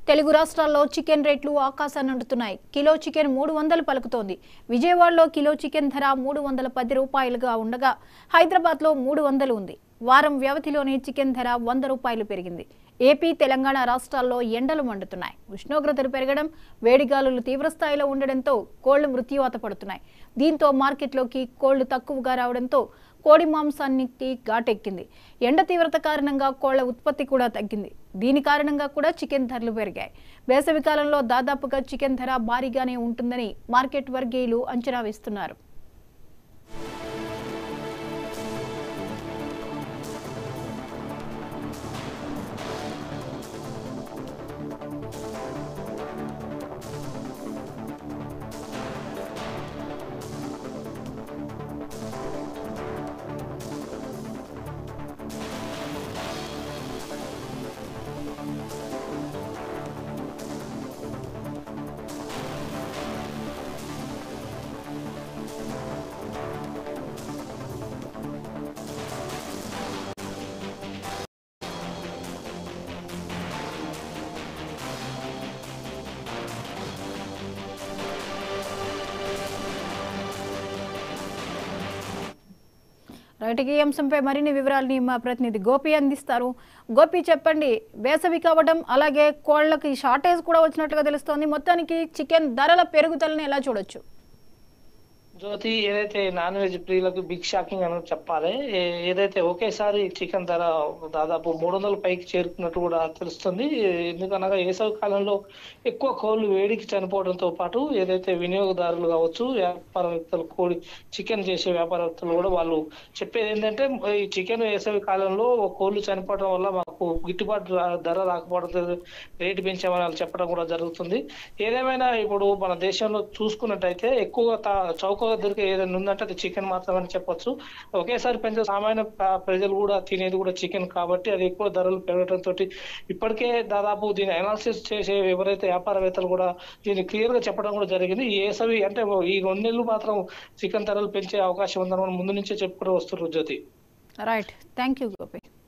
తెలుగు రాష్ట్రాల్లో చికెన్ రేట్లు ఆకాశాన్ని అంటుతున్నాయి. కిలో చికెన్ 300 పలుకుతోంది. విజయవాడలో కిలో చికెన్ ధర 310 రూపాయలుగా ఉండగా హైదరాబాద్లో 300 ఉంది. వారం వ్యవధిలోనే చికెన్ ధర 100 రూపాయలు పెరిగింది. ఏపీ, తెలంగాణ రాష్ట్రాల్లో ఎండలు మండుతున్నాయి. ఉష్ణోగ్రతలు పెరగడం, వేడిగాలులు తీవ్రస్థాయిలో ఉండడంతో కోళ్లు మృత్యువాత పడుతున్నాయి. దీంతో మార్కెట్లోకి కోళ్లు తక్కువగా రావడంతో కోడి మాంసానికి ఘాటెక్కింది. ఎండ తీవ్రత కారణంగా కోళ్ల ఉత్పత్తి కూడా తగ్గింది. దీని కారణంగా కూడా చికెన్ ధరలు పెరిగాయి. వేసవి కాలంలో దాదాపుగా చికెన్ ధర భారీగానే ఉంటుందని మార్కెట్ వర్గీయులు అంచనా వేస్తున్నారు. రైట్, ఈ అంశంపై మరిన్ని వివరాలని మా ప్రతినిధి గోపి అందిస్తారు. గోపి, చెప్పండి. వేసవి కావడం, అలాగే కోళ్లకి షార్టేజ్ కూడా వచ్చినట్లుగా తెలుస్తోంది. మొత్తానికి చికెన్ ధరల పెరుగుదలని ఎలా చూడొచ్చు? జ్యోతి, ఏదైతే నాన్ వెజ్ ప్రియులకు బిగ్ షాకింగ్ అని చెప్పాలి. ఏదైతే ఒకేసారి చికెన్ ధర దాదాపు 300 పైకి చేరుకున్నట్టు కూడా తెలుస్తుంది. ఎందుకనగా వేసవి కాలంలో ఎక్కువ కోళ్లు వేడికి చనిపోవడంతో పాటు ఏదైతే వినియోగదారులు కావచ్చు, వ్యాపారవేత్తలు, చికెన్ చేసే వ్యాపారవేత్తలు కూడా వాళ్ళు చెప్పేది ఏంటంటే, ఈ చికెన్ వేసవి కాలంలో కోళ్లు చనిపోవడం వల్ల మాకు గిట్టుబాటు ధర రాకపోవడం, రేటు పెంచామని వాళ్ళు చెప్పడం కూడా జరుగుతుంది. ఏదేమైనా ఇప్పుడు మన దేశంలో చూసుకున్నట్టయితే ఎక్కువగా చౌక దొరికే ఏదైనా ఉందంటే అది చికెన్ మాత్రమని చెప్పొచ్చు. ఒకేసారి పెంచే సామాన్య ప్రజలు కూడా తినేది కూడా చికెన్ కాబట్టి అది ఎక్కువ ధరలు పెరగడంతో ఇప్పటికే దాదాపు దీన్ని అనాలిసిస్ చేసే ఎవరైతే వ్యాపారవేత్తలు కూడా దీన్ని క్లియర్ గా చెప్పడం కూడా జరిగింది. ఈ వేసవి అంటే ఈ 2 నెలలు మాత్రం చికెన్ ధరలు పెంచే అవకాశం ఉందని మనం ముందు నుంచే చెప్పుకుంటూ వస్తున్నారు. Jyothi, right, thank you Gopi.